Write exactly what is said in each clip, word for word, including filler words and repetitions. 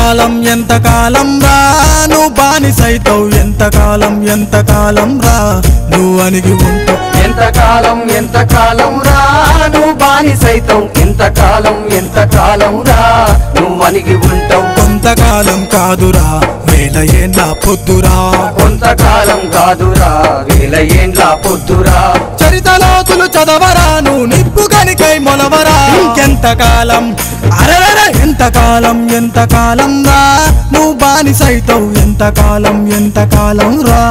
కాలం ఎంత కాలం రా నువ్వు బానిసైతావు ఎంత కాలం ఎంత కాలం రా నువ్వు అణిగి ఉంటావు ఎంత కాలం ఎంత కాలం రా నువ్వు బానిసైతావు ఎంత కాలం ఎంత కాలం రా నువ్వు అణిగి ఉంటావు కొంతకాలం కాదురా వేల ఏండ్ల పొద్దురా కొంతకాలం కాదురా వేల ఏండ్ల పొద్దురా చరితలోతులు చదవరా నువ్వు నిప్పు కనికై మొలవరా ఇంకెంతకాలం అరెరే ఎంతకాలం ఎంతకాలం రా నువ్వు బానిసైతావు ఎంతకాలం ఎంతకాలం రా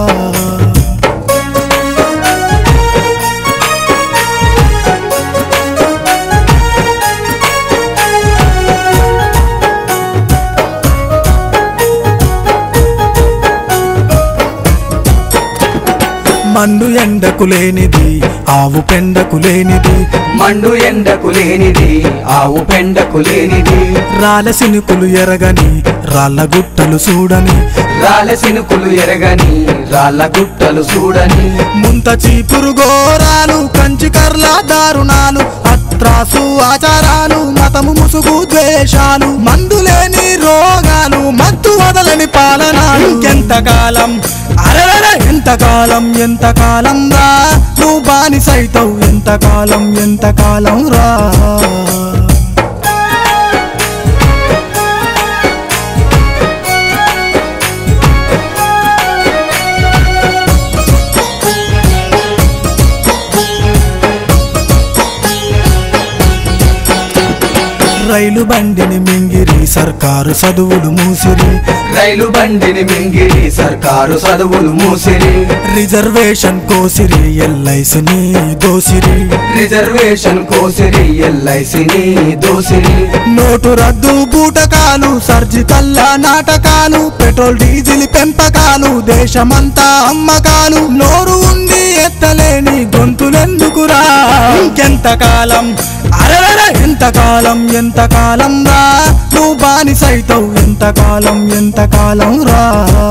మండు ఎండకు లేనిది ఆవు పెండకు లేనిది మండు ఎండకు లేనిది ఆవు పెండకు లేనిది రాళ్ళ సినుకులు ఎరగని రాళ్ళ గుట్టలు చూడని రాళ్ళ సినుకులు ఎరగని రాళ్ళ గుట్టలు చూడని ముంత చీపురు ఘోరాలు కంచి కర్ల దారుణాలు అత్రాసు ఆచారాలు మతము ముసుగు ద్వేషాలు మందులేని రోగాలు మత్తు వదలని పాలన ఇంకెంతకాలం అరెరే ఎంతకాలం ఎంతకాలం రా నువ్వు బానిసైతావు ఎంతకాలం ఎంతకాలం రా రైలు బండిని మింగిరి సర్కారు చదువులు మూసిరి రైలు బండిని మింగిరి సర్కారు చదువులు మూసిరి రిజర్వేషన్ కోసిరి ఎల్ఐసిని దోసిరి రిజర్వేషన్ కోసిరి ఎల్ఐసిని దోసిరి నోటు రద్దు బూటకాలు సర్జికల్ల నాటకాలు పెట్రోల్ డీజిల్ పెంపకాలు దేశమంతా అమ్మకాలు నోరు ఉండి ఎత్తలేని గొంతులెందుకురా ఇంకెంతకాలం అరెరే ఎంతకాలం ఎంతకాలం రా నువ్వు బానిసైతావు ఎంతకాలం ఎంతకాలం రా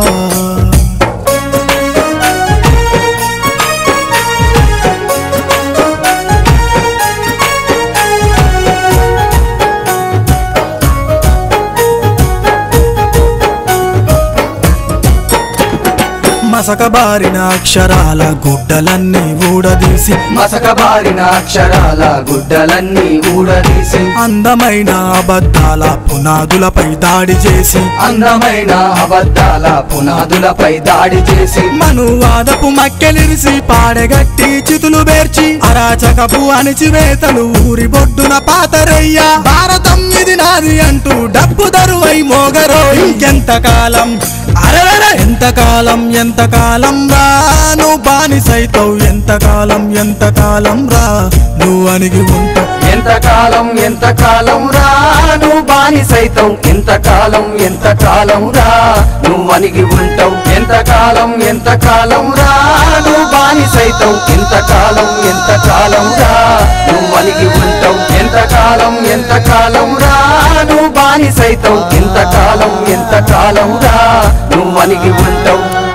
మసకబారిన అక్షరాల గుడ్డలన్నీ ఊడదీసి మసకబారిన అక్షరాల గుడ్డలన్నీ ఊడదీసి అందమైన అబద్ధాల పునాదులపై దాడి చేసి అందమైన అబద్ధాల పునాదులపై దాడి చేసి మనువాదపు మక్కెలిరిసి పాడెగట్టి చితులు బేర్చి అరాచకపు అణిచివేతలు ఊరి బొడ్డున పాతరయ్యా భారతం ఇది నాది అంటూ డబ్బు దరువై మోగరో ఇంకెంతకాలం అరెరే ఎంతకాలం ఎంతకాలం రా నువ్వు బానిసైతావు ఎంతకాలం ఎంతకాలం రా నువ్వు అణిగి ఉంటావు ఎంతకాలం ఎంతకాలం రా నువ్వు బానిసైతావు ఎంతకాలం ఎంతకాలం రా నువ్వు అణిగి ఉంటావు ఎంతకాలం ఎంతకాలం రా నువ్వు బానిసైతావు ఎంతకాలం ఎంతకాలం రా నువ్వు అణిగి ఉంటావు ఎంతకాలం ఎంతకాలం రా నువ్వు బానిసైతావు ఎంతకాలం ఎంతకాలం రా నువ్వు అణిగి ఉంటావు.